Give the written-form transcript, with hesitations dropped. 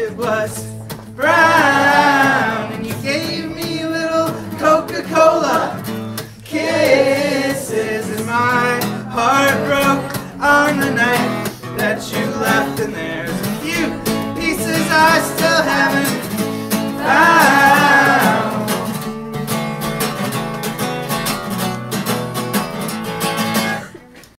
it was brown. And you gave me little Coca-Cola kisses, and my heart broke on the night that you left in there.